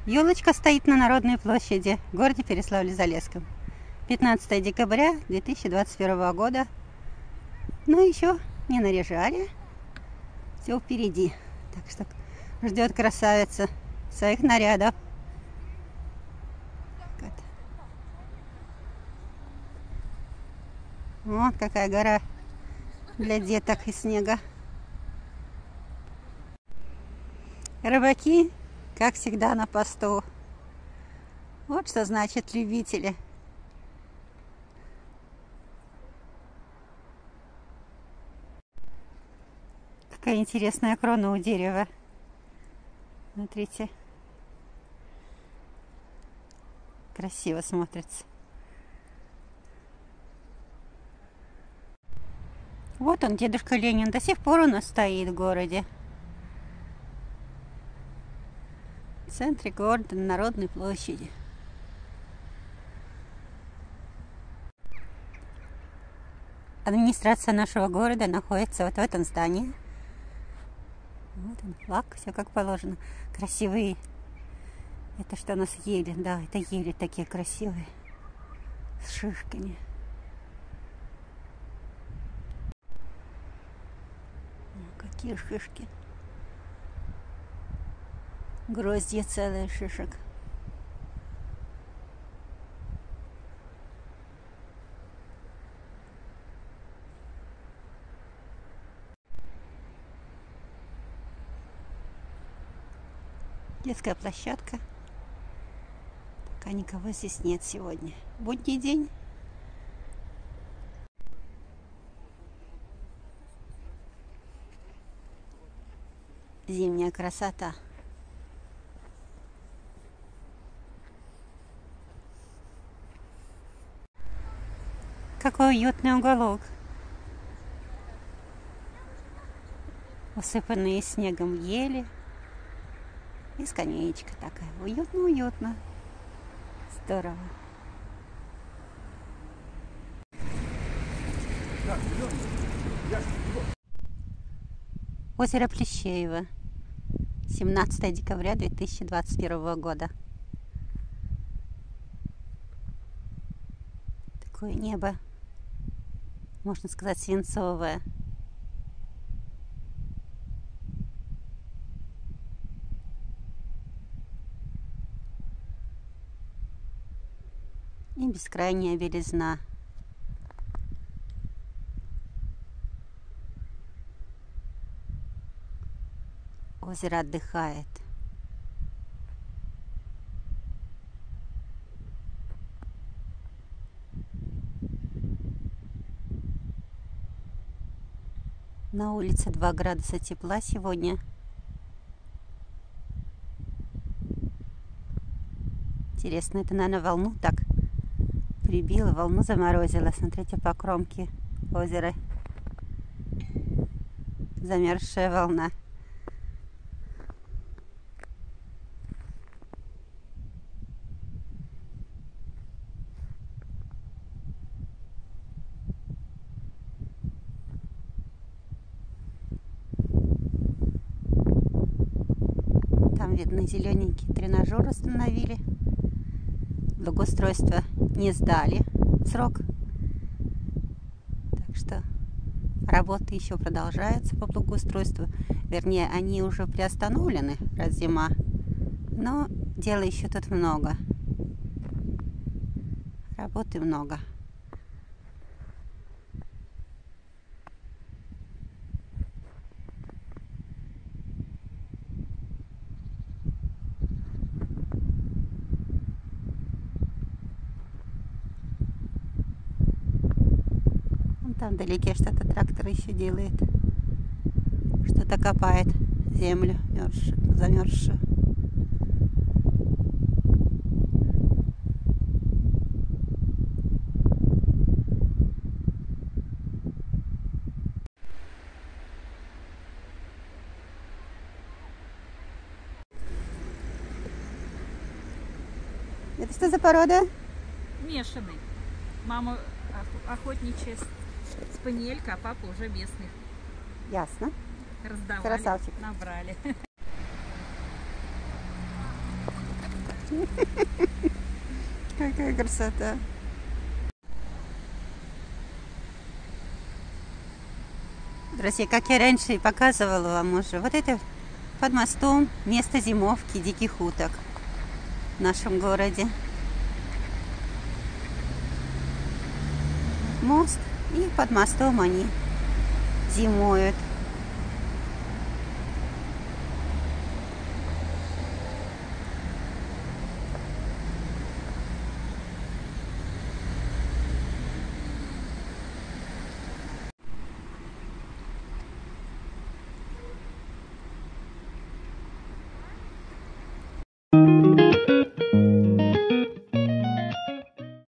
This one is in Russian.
Елочка стоит на Народной площади в городе Переславле-Залесском. 15 декабря 2021 года. Но еще не наряжали. Все впереди. Так что ждет красавица своих нарядов. Вот какая гора для деток из снега. Рыбаки, как всегда, на посту. Вот что значит любители. Какая интересная крона у дерева. Смотрите. Красиво смотрится. Вот он, дедушка Ленин. До сих пор у нас стоит в городе. В центре города, на Народной площади. Администрация нашего города находится вот в этом здании. Вот он, флаг, все как положено. Красивые. Это что у нас, ели? Да, это ели такие красивые. С шишками. Какие шишки. Гроздья целые шишек. Детская площадка. Пока никого здесь нет сегодня. Будний день. Зимняя красота. Какой уютный уголок. Усыпанные снегом ели. И скамеечка такая. Уютно-уютно. Здорово. Озеро Плещеево. 17 декабря 2021 года. Такое небо, можно сказать, свинцовое. И бескрайняя белизна. Озеро отдыхает. На улице 2 градуса тепла сегодня. Интересно, это, наверное, волну так прибило, волну заморозило. Смотрите, по кромке озера замерзшая волна. Там видно, зелененький тренажер установили. Благоустройство не сдали срок. Так что работы еще продолжаются по благоустройству. Вернее, они уже приостановлены, раз зима. Но дела еще тут много. Работы много. Там вдалеке что-то трактор еще делает. Что-то копает землю замерзшую. Это что за порода? Мешанный. Мама охотничья спаниелька, а папа уже местный. Ясно. Раздавали, Красавчик. набрали. Какая красота. Друзья, как я раньше и показывала вам уже, вот это под мостом место зимовки диких уток в нашем городе. Мост, и под мостом они зимуют.